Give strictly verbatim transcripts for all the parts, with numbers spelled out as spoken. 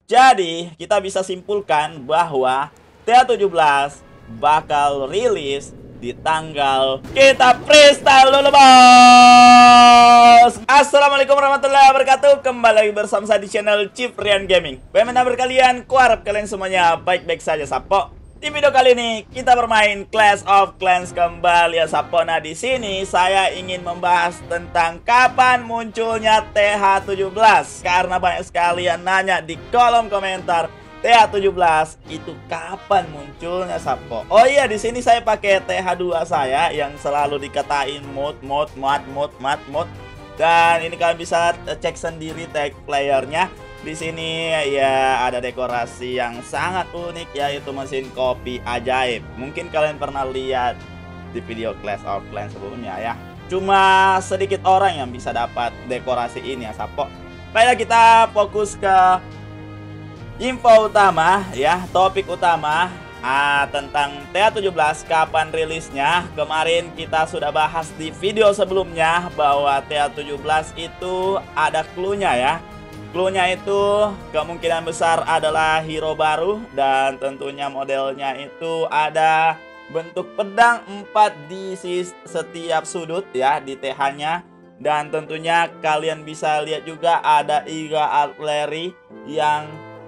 Jadi, kita bisa simpulkan bahwa T H tujuh belas bakal rilis di tanggal kita freestyle dulu, bos. Assalamualaikum warahmatullahi wabarakatuh. Kembali lagi bersama saya di channel Ciprian Gaming. Bagaimana kabar kalian? Kuharap kalian semuanya baik-baik saja, Sapo. Di video kali ini kita bermain Clash of Clans kembali ya, Sapo. Nah, di sini saya ingin membahas tentang kapan munculnya T H tujuh belas karena banyak sekali yang nanya di kolom komentar T H tujuh belas itu kapan munculnya, Sapo. Oh iya, di sini saya pakai T H dua saya yang selalu dikatain mod mod mod mod mod mod. Dan ini kalian bisa cek sendiri tag playernya. Di sini ya ada dekorasi yang sangat unik, yaitu mesin kopi ajaib. Mungkin kalian pernah lihat di video Clash of Clans sebelumnya ya. Cuma sedikit orang yang bisa dapat dekorasi ini ya, Sapo. Baiklah, kita fokus ke info utama ya, topik utama ah, tentang T H tujuh belas kapan rilisnya. Kemarin kita sudah bahas di video sebelumnya bahwa T H tujuh belas itu ada clue-nya ya. Clue-nya itu kemungkinan besar adalah hero baru, dan tentunya modelnya itu ada bentuk pedang empat di setiap sudut ya di T H-nya. Dan tentunya kalian bisa lihat juga ada Iga artillery yang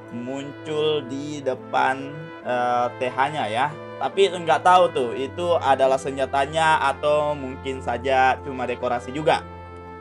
muncul di depan uh, T H-nya ya. Tapi nggak tahu tuh itu adalah senjatanya atau mungkin saja cuma dekorasi juga.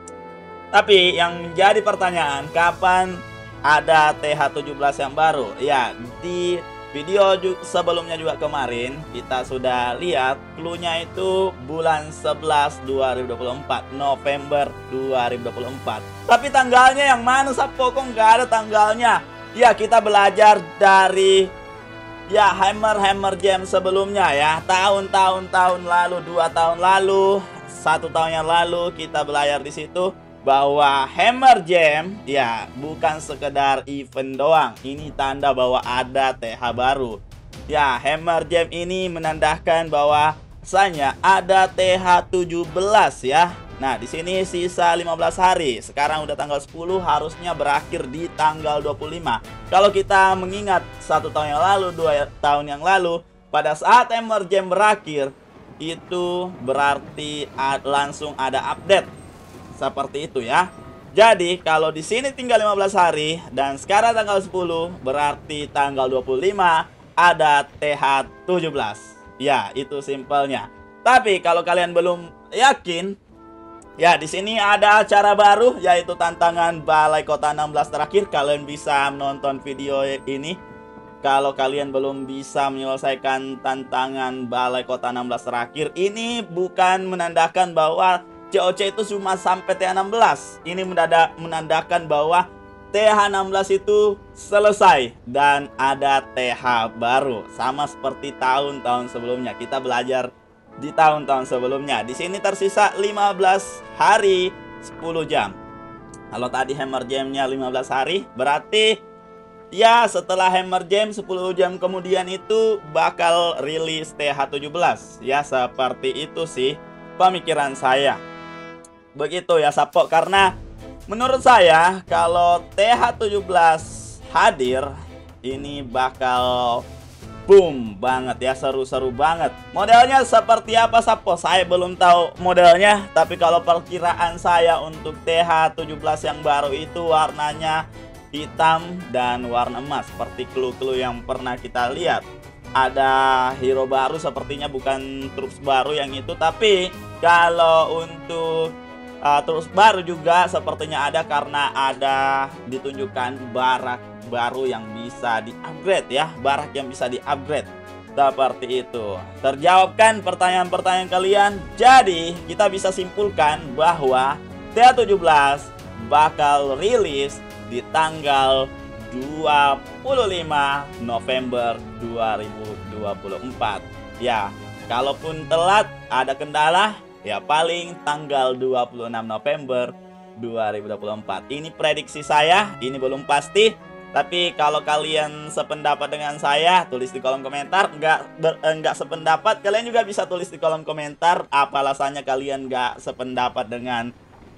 Tapi yang menjadi pertanyaan, kapan ada T H tujuh belas yang baru? Ya, di video sebelumnya juga kemarin kita sudah lihat clue-nya itu bulan sebelas dua ribu dua puluh empat, November dua ribu dua puluh empat. Tapi tanggalnya yang mana, Sapo? Kok nggak ada tanggalnya? Ya, kita belajar dari ya Hammer Hammer Jam sebelumnya ya. Tahun-tahun tahun lalu, dua tahun lalu, satu tahun yang lalu kita belajar di situ bahwa Hammer Jam ya bukan sekedar event doang. Ini tanda bahwa ada T H baru. Ya, Hammer Jam ini menandakan bahwa rasanya ada T H tujuh belas ya. Nah, di sini sisa lima belas hari. Sekarang udah tanggal sepuluh, harusnya berakhir di tanggal dua puluh lima. Kalau kita mengingat satu tahun yang lalu, dua tahun yang lalu, pada saat Hammer Jam berakhir, itu berarti langsung ada update. Seperti itu ya. Jadi kalau di sini tinggal lima belas hari dan sekarang tanggal sepuluh, berarti tanggal dua puluh lima ada T H tujuh belas. Ya, itu simpelnya. Tapi kalau kalian belum yakin, ya di sini ada acara baru yaitu tantangan Balai Kota enam belas terakhir. Kalian bisa menonton video ini. Kalau kalian belum bisa menyelesaikan tantangan Balai Kota enam belas terakhir, ini bukan menandakan bahwa C O C itu cuma sampai T H enam belas. Ini menandakan bahwa T H enam belas itu selesai dan ada T H baru. Sama seperti tahun-tahun sebelumnya. Kita belajar di tahun-tahun sebelumnya. Di sini tersisa lima belas hari sepuluh jam. Kalau tadi Hammer Jam-nya lima belas hari, berarti ya setelah Hammer Jam sepuluh jam kemudian itu bakal rilis T H tujuh belas. Ya, seperti itu sih pemikiran saya. Begitu ya, Sapo, karena menurut saya kalau T H tujuh belas hadir ini bakal boom banget ya, seru-seru banget. Modelnya seperti apa, Sapo? Saya belum tahu modelnya, tapi kalau perkiraan saya untuk T H tujuh belas yang baru itu warnanya hitam dan warna emas seperti clue-clue yang pernah kita lihat. Ada hero baru sepertinya, bukan troops baru yang itu, tapi kalau untuk Uh, terus baru juga sepertinya ada karena ada ditunjukkan barak baru yang bisa di-upgrade ya, barak yang bisa di-upgrade. Seperti itu. Terjawabkan pertanyaan-pertanyaan kalian. Jadi kita bisa simpulkan bahwa T H tujuh belas bakal rilis di tanggal dua puluh lima November dua ribu dua puluh empat. Ya, kalaupun telat ada kendala, ya paling tanggal dua puluh enam November dua ribu dua puluh empat. Ini prediksi saya, ini belum pasti. Tapi kalau kalian sependapat dengan saya, tulis di kolom komentar. Enggak ber, enggak sependapat, kalian juga bisa tulis di kolom komentar apa alasannya kalian enggak sependapat dengan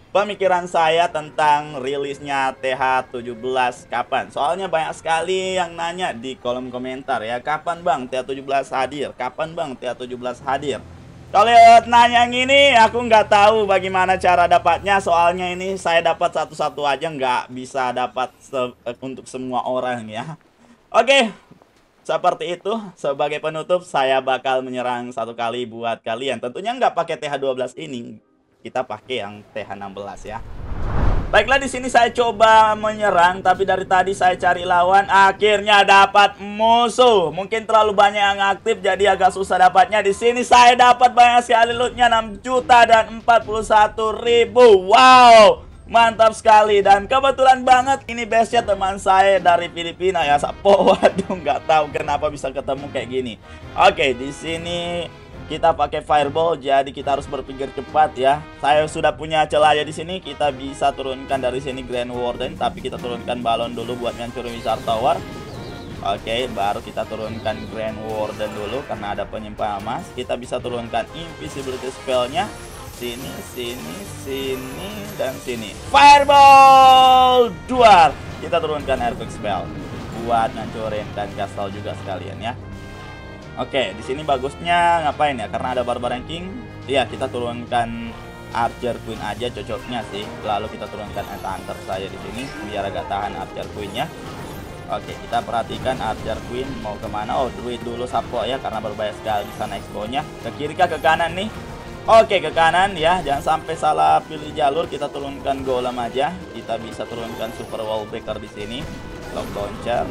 pemikiran saya tentang rilisnya T H tujuh belas kapan. Soalnya banyak sekali yang nanya di kolom komentar ya, kapan bang T H tujuh belas hadir, kapan bang T H tujuh belas hadir. Kalau nanya gini, aku nggak tahu bagaimana cara dapatnya. Soalnya ini saya dapat satu-satu aja, nggak bisa dapat se untuk semua orang ya. Oke, seperti itu. Sebagai penutup, saya bakal menyerang satu kali buat kalian. Tentunya nggak pakai T H dua belas ini, kita pakai yang T H enam belas ya. Baiklah, di sini saya coba menyerang, tapi dari tadi saya cari lawan, akhirnya dapat musuh. Mungkin terlalu banyak yang aktif, jadi agak susah dapatnya. Di sini saya dapat banyak sekali lootnya, enam juta dan empat puluh satu ribu. Wow, mantap sekali. Dan kebetulan banget ini base-nya teman saya dari Filipina ya, Sapo. Waduh, nggak tahu kenapa bisa ketemu kayak gini. Oke, di sini kita pakai fireball, jadi kita harus berpikir cepat ya. Saya sudah punya celaya di sini, kita bisa turunkan dari sini Grand Warden, tapi kita turunkan balon dulu buat ngancurin Wizard Tower. Oke, baru kita turunkan Grand Warden dulu karena ada penyimpan emas. Kita bisa turunkan invisibility spellnya. Sini, sini, sini, dan sini. Fireball dua. Kita turunkan Earthquake spell buat ngancurin dan castle juga sekalian ya. Oke, di sini bagusnya ngapain ya? Karena ada Barbarian King. Iya, kita turunkan Archer Queen aja cocoknya sih. Lalu kita turunkan Hunter saya di sini biar agak tahan Archer Queen-nya. Oke, kita perhatikan Archer Queen mau kemana. Oh, Druid dulu Sapo ya, karena berbahaya sekali di sana expo-nya. Ke kiri kah, ke kanan nih? Oke, ke kanan ya. Jangan sampai salah pilih jalur. Kita turunkan Golem aja. Kita bisa turunkan Super Wall Breaker di sini. Lock Launcher.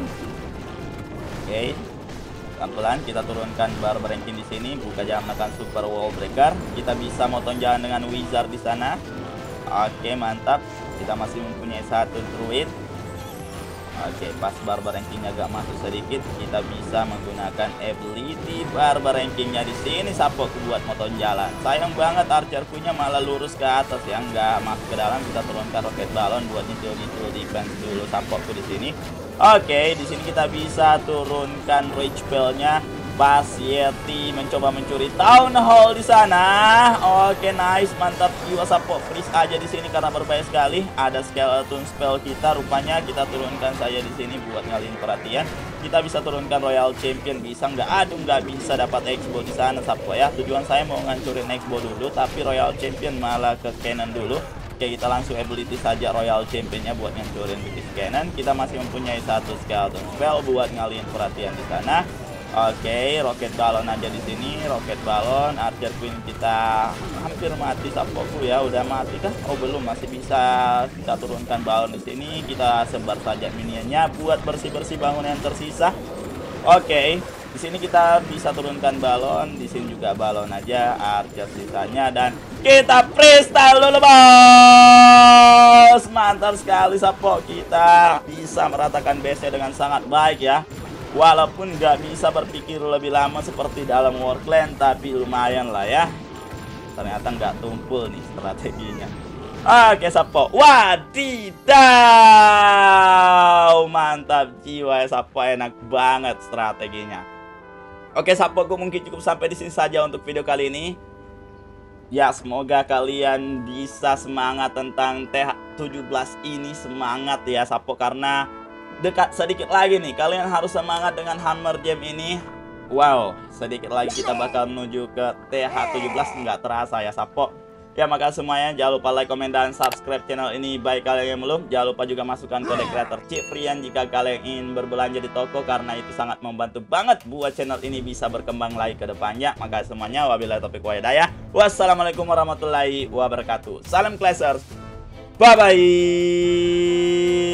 Oke. Pelan-pelan kita turunkan Barbarian King di sini, buka jam menekan Super Wall Breaker. Kita bisa motong jalan dengan Wizard di sana. Oke, mantap. Kita masih mempunyai satu Druid. Oke, pas Barbarian King agak masuk sedikit, kita bisa menggunakan ability Barbarian King-nya di sini Sapo buat motong jalan. Sayang banget Archer Queen-nya malah lurus ke atas ya, nggak masuk ke dalam. Kita turunkan Rocket Balon buat nyicil-nyicil defense dulu Sapo di sini. Oke, di sini kita bisa turunkan Rage Bell-nya. Pas Yeti mencoba mencuri Town Hall di sana. Oke, nice, mantap jiwa Sapo. Freeze aja di sini karena berbahaya sekali. Ada Skeleton Spell kita, rupanya kita turunkan saya di sini buat ngalihin perhatian. Kita bisa turunkan Royal Champion, bisa nggak? Aduh, nggak bisa dapat Expo di sana Sapo ya. Tujuan saya mau ngancurin Expo dulu, tapi Royal Champion malah ke Cannon dulu. Oke, kita langsung ability saja Royal Championnya buat ngancurin British Cannon. Kita masih mempunyai satu Skeleton Spell buat ngalihin perhatian di sana. Oke, Rocket Balon aja di sini. Rocket Balon, Archer Queen kita hampir mati Sapoku ya. Udah mati kah? Oh belum, masih bisa kita turunkan balon di sini. Kita sebar saja minionnya buat bersih-bersih bangunan yang tersisa. Oke. Di sini kita bisa turunkan balon, di sini juga balon aja, Archer sisanya, dan kita freestyle dulu bos. Mantap sekali Sapo, kita bisa meratakan base-nya dengan sangat baik ya. Walaupun nggak bisa berpikir lebih lama seperti dalam Warclan, tapi lumayan lah ya. Ternyata nggak tumpul nih strateginya. Oke Sapo, wadidaw, mantap jiwa ya Sapo, enak banget strateginya. Oke Sapo, aku mungkin cukup sampai di sini saja untuk video kali ini. Ya, semoga kalian bisa semangat tentang T H tujuh belas ini, semangat ya Sapo, karena dekat sedikit lagi nih, kalian harus semangat dengan Hammer Gem ini. Wow, sedikit lagi kita bakal menuju ke T H tujuh belas, nggak terasa ya Sapo. Ya, makasih semuanya, jangan lupa like, komen, dan subscribe channel ini bagi kalian yang belum. Jangan lupa juga masukkan kode kreator Cifrian jika kalian ingin berbelanja di toko, karena itu sangat membantu banget buat channel ini bisa berkembang lagi ke depannya. Makasih semuanya, wabillahi taufiq wal hidayah. Wassalamualaikum warahmatullahi wabarakatuh. Salam Clashers, bye bye.